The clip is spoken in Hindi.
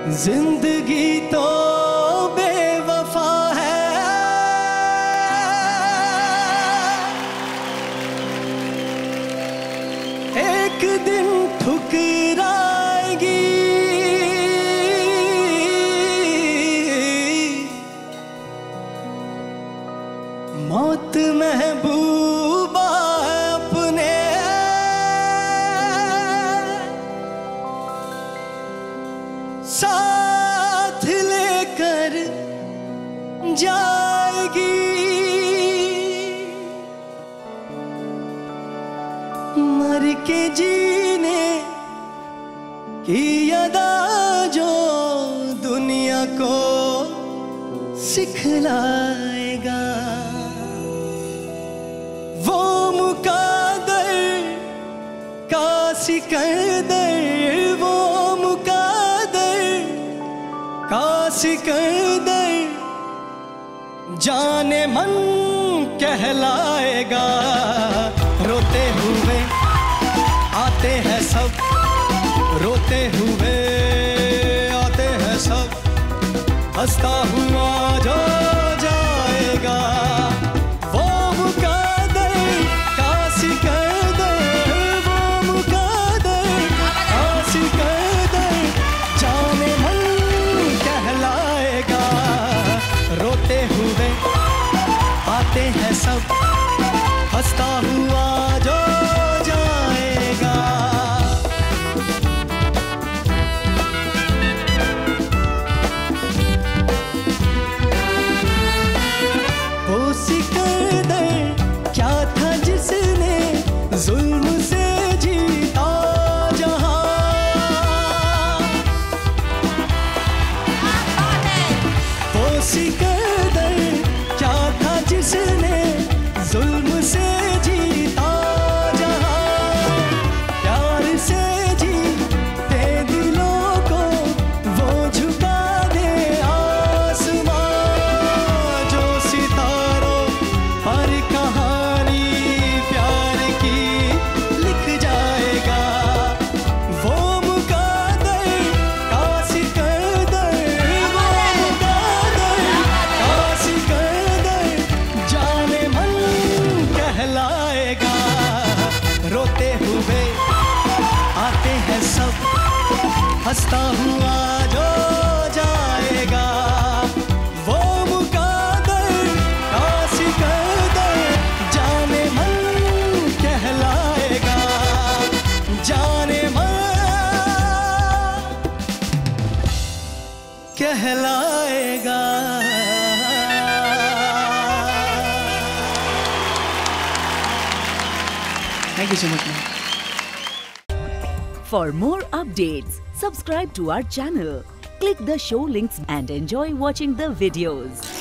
जिंदगी तो बेवफा है, एक दिन ठुकराएगी, मौत महबूबा अपने साथ लेकर जाएगी। मर के जीने की अदा जो दुनिया को सिखलाएगा, वो मुकादर का सिकंदर, वो मुकादर का सिकंदर जाने मन कहलाएगा। रोते हुए आते हैं सब, रोते हुए आते हैं सब, हंसता हुआ जो जाएगा, वो मुकादर का सिकंदर, वो मुकादर का सिकंदर जाने मन कहलाएगा। रोते हुए आते हैं सब, हंसता हुआ जो जाएगा। वो सिकंदर क्या था जिसने जुल्म से जीता जहां, वो सिकंदर क्या था जिसने जुल्म से जीता जहां, प्यार से जीते दिलों को वो झुका दे आसमां, जो सितारों पर कहानी प्यार की लिख जाएगा, वो मुकादर का सिकंदर, वो मुकादर का सिकंदर जाने मन कहलाएगा। रोते हुए आते हैं सब, हंसता हुआ जो जाएगा, वो मुकादर का सिकंदर जाने मन कहलाएगा, जाने मन कहलाएगा। Thank you so much. For more updates, subscribe to our channel, click the show links and enjoy watching the videos.